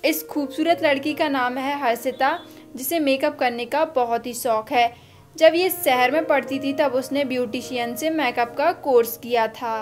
इस खूबसूरत लड़की का नाम है हर्षिता, जिसे मेकअप करने का बहुत ही शौक है। जब ये शहर में पढ़ती थी तब उसने ब्यूटिशियन से मेकअप का कोर्स किया था।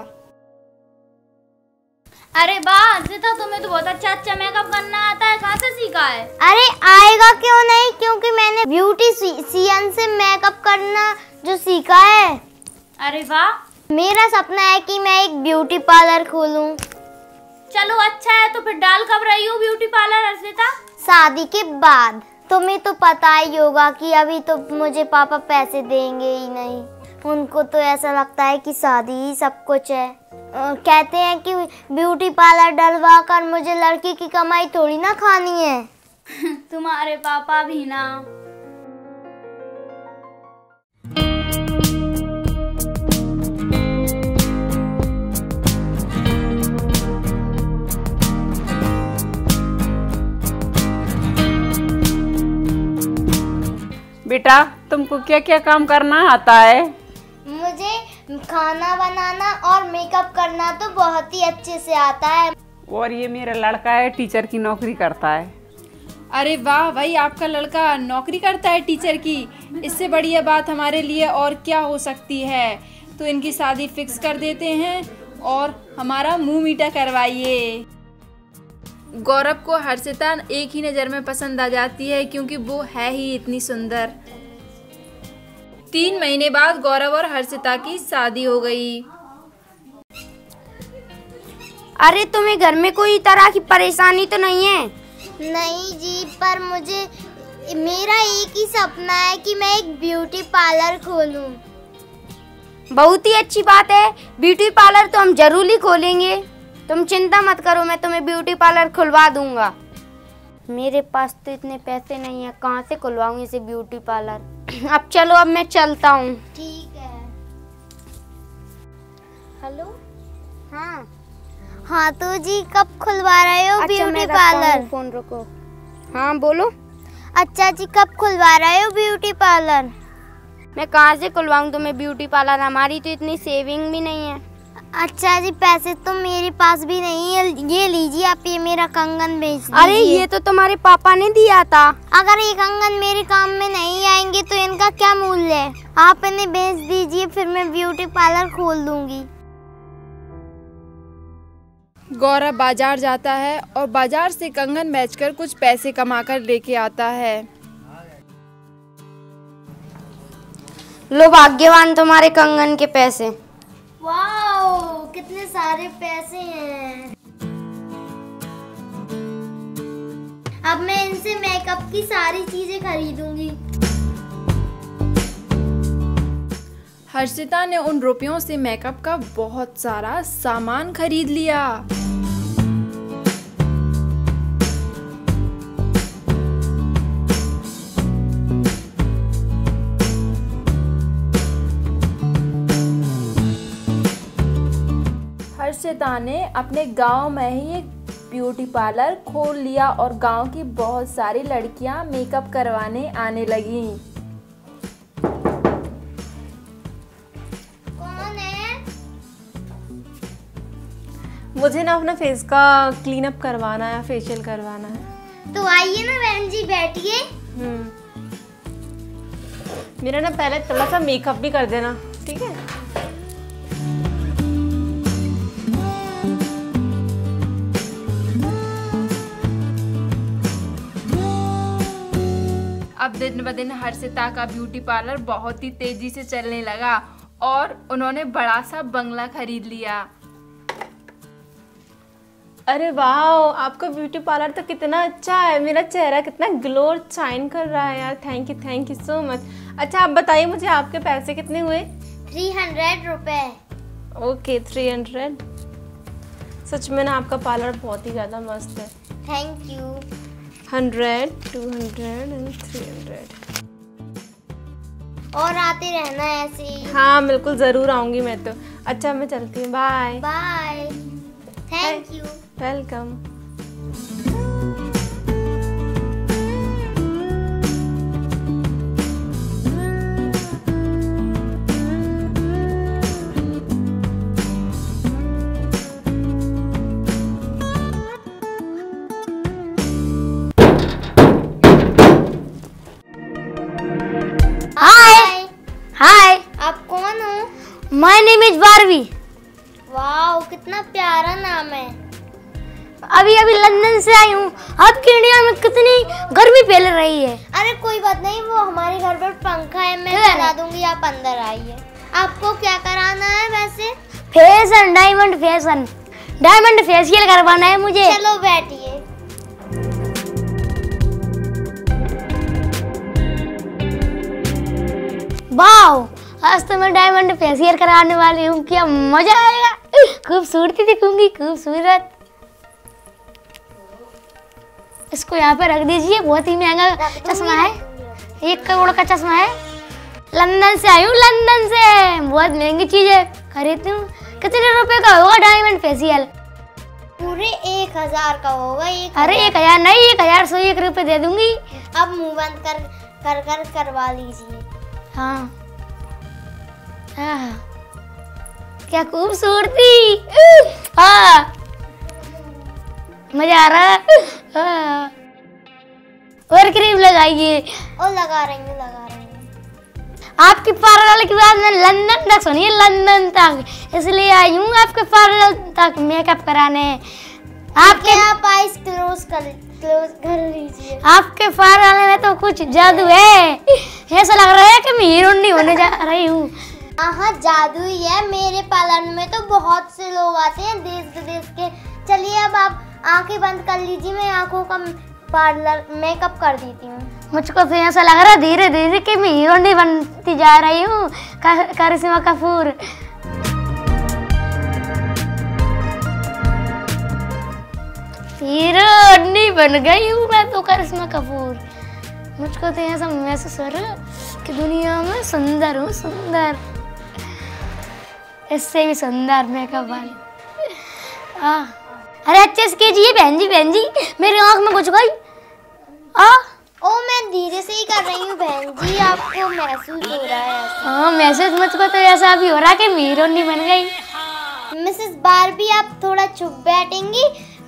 अरे वाह हर्षिता, तुम्हें तो बहुत अच्छा मेकअप करना आता है, कहाँ से सीखा है? अरे आएगा क्यों नहीं, क्योंकि मैंने ब्यूटिशियन से मेकअप करना जो सीखा है। अरे वाह, मेरा सपना है कि मैं एक ब्यूटी पार्लर खोलूं। चलो अच्छा है, तो फिर डाल कब रही हो ब्यूटी पार्लर हर्षिता? शादी के बाद। तुम्हें तो पता ही होगा कि अभी तो मुझे पापा पैसे देंगे ही नहीं। उनको तो ऐसा लगता है कि शादी ही सब कुछ है। कहते हैं कि ब्यूटी पार्लर डलवा कर मुझे लड़की की कमाई थोड़ी ना खानी है। तुम्हारे पापा भी ना। बेटा तुमको क्या क्या काम करना आता है? मुझे खाना बनाना और मेकअप करना तो बहुत ही अच्छे से आता है। और ये मेरा लड़का है, टीचर की नौकरी करता है। अरे वाह भाई, आपका लड़का नौकरी करता है टीचर की। इससे बढ़िया बात हमारे लिए और क्या हो सकती है। तो इनकी शादी फिक्स कर देते हैं और हमारा मुंह मीठा करवाइए। गौरव को हर्षिता एक ही नज़र में पसंद आ जाती है, क्योंकि वो है ही इतनी सुंदर। 3 महीने बाद गौरव और हर्षिता की शादी हो गई। अरे तुम्हें घर में कोई तरह की परेशानी तो नहीं है? नहीं जी, पर मेरा एक ही सपना है कि मैं एक ब्यूटी पार्लर खोलूं। बहुत ही अच्छी बात है, ब्यूटी पार्लर तो हम जरूर ही खोलेंगे। तुम चिंता मत करो, मैं तुम्हें ब्यूटी पार्लर खुलवा दूंगा। मेरे पास तो इतने पैसे नहीं है, कहाँ से खुलवाऊंगी इसे ब्यूटी पार्लर। अब चलो, अब मैं चलता हूँ। ठीक है। हेलो। हाँ हाँ तो जी, कब खुलवा रहे हो ब्यूटी पार्लर? फोन रखो। हाँ बोलो। अच्छा जी, कब खुलवा रहे हो ब्यूटी पार्लर? मैं कहाँ से खुलवाऊँ तुम्हें ब्यूटी पार्लर, हमारी तो इतनी सेविंग भी नहीं है। अच्छा जी, पैसे तो मेरे पास भी नहीं है। ये लीजिए आप, ये मेरा कंगन बेच दीजिए। अरे ये तो तुम्हारे पापा ने दिया था। अगर ये कंगन मेरे काम में नहीं आएंगे तो इनका क्या मूल्य है? आप इन्हें बेच दीजिए, फिर मैं ब्यूटी पार्लर खोल दूंगी। गौरव बाजार जाता है और बाजार से कंगन बेचकर कुछ पैसे कमाकर लेके आता है। लो भाग्यवान, तुम्हारे कंगन के पैसे। वाओ, कितने सारे पैसे हैं। अब मैं इनसे मेकअप की सारी चीजें खरीदूंगी। हर्षिता ने उन रुपयों से मेकअप का बहुत सारा सामान खरीद लिया। हर्षिता ने अपने गांव में ही एक ब्यूटी पार्लर खोल लिया और गांव की बहुत सारी लड़कियां मेकअप करवाने आने लगीं। कौन है? मुझे ना अपना फेस का क्लीन अप करवाना है, फेशियल करवाना है। तो आइए ना बहन जी, बैठिए। मेरा ना पहले थोड़ा सा मेकअप भी कर देना, ठीक है? अब दिन ब दिन हर्षिता का ब्यूटी पार्लर बहुत ही तेजी से चलने लगा और उन्होंने बड़ा सा बंगला खरीद लिया। अरे वाह, आपका ब्यूटी पार्लर तो कितना अच्छा है। मेरा चेहरा कितना ग्लो शाइन कर रहा है यार। Thank you so much. अच्छा आप बताइए मुझे, आपके पैसे कितने हुए? 300 रुपए। ओके 300। सच में ना आपका पार्लर बहुत ही ज़्यादा मस्त है। Thank you. 100, 200 and 300। और आते रहना ऐसे ही। हाँ बिल्कुल, ज़रूर आऊँगी मैं तो। अच्छा मैं चलती हूँ, bye bye. Thank you. Welcome. My name is Barbie. वाह कितना प्यारा नाम है। अभी अभी लंदन से आई हूँ। आपके इंडिया में कितनी गर्मी फैल रही है। अरे कोई बात नहीं, वो हमारे घर पर पंखा है, मैं चला दूंगी, आप अंदर आइए। आपको क्या कराना है वैसे? Fashion, diamond fashion, diamond facial करवाना है मुझे। चलो बैठिए। वाओ, आज तो मैं डायमंड फेशियल कराने वाली हूँ, क्या मजा आएगा। खूबसूरती दिखूंगी, खूबसूरत। इसको यहाँ पे रख दीजिए, बहुत ही महंगा चश्मा है, 1 करोड़ का चश्मा है। लंदन से आई हूँ, लंदन से, बहुत महंगी चीज है, खरीदती हूँ। कितने रुपए का होगा डायमंड फेशियल? पूरे 1000 का होगा। अरे 1000 नहीं, 1101 रुपए दे दूंगी। अब मुंह बंद कर करवा लीजिए। हाँ, क्या खूबसूरती। हाँ, मजा आ रहा है। और क्रीम लगाइए। और लगा रही हूँ। आपकी पार्लर की बात मैं लंदन तक सुनिए, लंदन तक, इसलिए आई हूँ आपके पार्लर तक मेकअप कराने। आपके आप आइस क्लोज कर लीजिए। आपके पार्लर में तो कुछ जादू है, ऐसा लग रहा है कि मैं हीरोइन होने जा रही हूँ। हाँ, जादू ही है। मेरे पार्लर में तो बहुत से लोग आते हैं देश विदेश के। चलिए अब आप आंखें बंद कर लीजिए, मैं आंखों का पार्लर मेकअप कर देती हूँ। मुझको तो ऐसा लग रहा है धीरे धीरे कि मैं हीरोइन बनती जा रही हूँ, करिश्मा कपूर। हीरोइन बन गई हूँ मैं तो, करिश्मा कपूर। मुझको तो ऐसा महसूस हो रहा है कि दुनिया में सुंदर हूँ, सुंदर, इससे भी सुंदर मेकअप वाली। अरे अच्छे से कीजिए बहन जी, मेरी आँख में घुस गई। ओ मैं धीरे से ही कर रही हूँ बहन जी, आपको महसूस हो रहा है? हाँ, महसूस मुझको तो ऐसा भी हो रहा है कि हीरोइन बन गई। मिसेस बारबी, आप थोड़ा चुप बैठेंगी?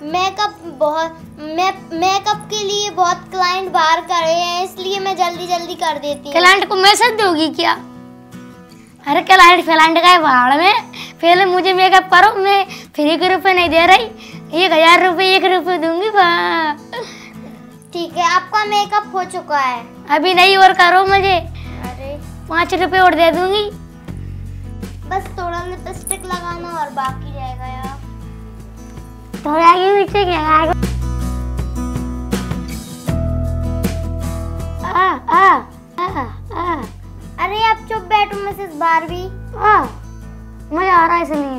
मेकअप के लिए बहुत क्लाइंट बाहर कर रहे हैं, इसलिए मैं जल्दी कर देती हूँ। क्लाइंट को मैसेज दोगी क्या? अरे क्लाइंट का है पहाड़ में, पहले मुझे मेकअप करो, मैं फ्री के रुपए नहीं दे रही, 1000 रुपये 1 रुपये दूंगी। ठीक है, आपका मेकअप हो चुका है। अभी नहीं, और करो मुझे। अरे 5 रुपये और दे दूंगी। बस थोड़ा लिपस्टिक लगाना और बाकी रहेगा यार। थोड़ा आगे पीछे क्या? अरे आप चुप बैठो मिसेस बारबी। मजा आ रहा है इसलिए।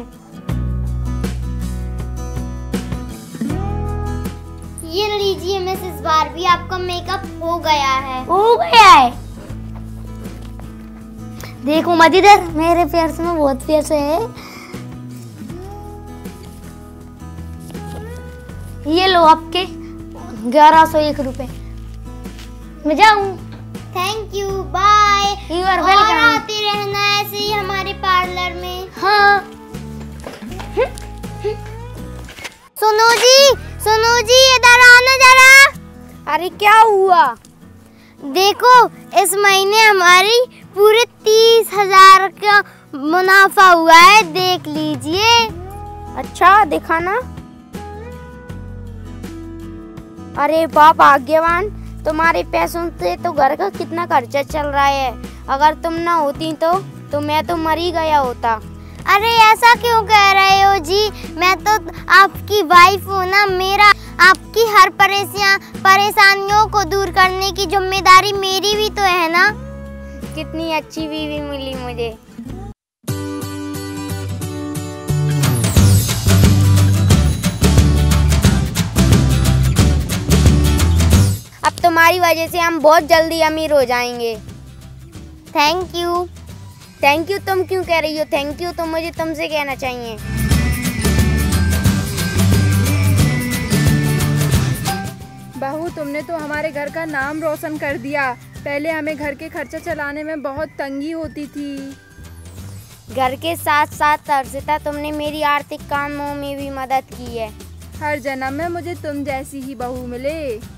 ये लीजिए मिसेस बारबी, आपका मेकअप हो गया है। देखो मत इधर, मेरे फेस में बहुत फेस है। ये लो आपके 1101 रुपए। मैं जाऊं? Thank you, bye. You are और वेलकम। आते रहना ऐसे ही हमारे पार्लर में। हाँ। सुनो जी इधर आना जरा। अरे क्या हुआ? देखो इस महीने हमारी पूरे 30,000 का मुनाफा हुआ है, देख लीजिए। अच्छा दिखाना। अरे बाप भाग्यवान, तुम्हारे पैसों से तो घर का कितना खर्चा चल रहा है। अगर तुम ना होती तो मैं तो मर ही गया होता। अरे ऐसा क्यों कह रहे हो जी, मैं तो आपकी वाइफ हूँ ना। मेरा आपकी हर परेशानियों को दूर करने की जिम्मेदारी मेरी भी तो है ना। कितनी अच्छी बीवी मिली मुझे। अब तुम्हारी वजह से हम बहुत जल्दी अमीर हो जाएंगे। Thank you. थैंक यू तुम क्यों कह रही हो? थैंक यू तो मुझे तुमसे कहना चाहिए। बहू, तुमने तो हमारे घर का नाम रोशन कर दिया। पहले हमें घर के खर्चा चलाने में बहुत तंगी होती थी। घर के साथ साथ अर्शिता, तुमने मेरी आर्थिक कामों में भी मदद की है। हर जन्म में मुझे तुम जैसी ही बहू मिले।